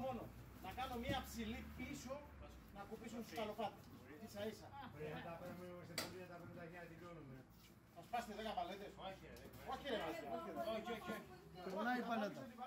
μόνο. Να κάνω μία ψηλή πίσω, να κουπίσουν τους καλοπάτες. Ίσα ίσα. Πρέπει να τα παίρνουμε σε πολύ, να τα παίρνουμε τα χέρια, τελειώνουμε. Θα σπάσετε 10 παλέτες. Όχι ρε. Όχι. Περνάει η παλέτα.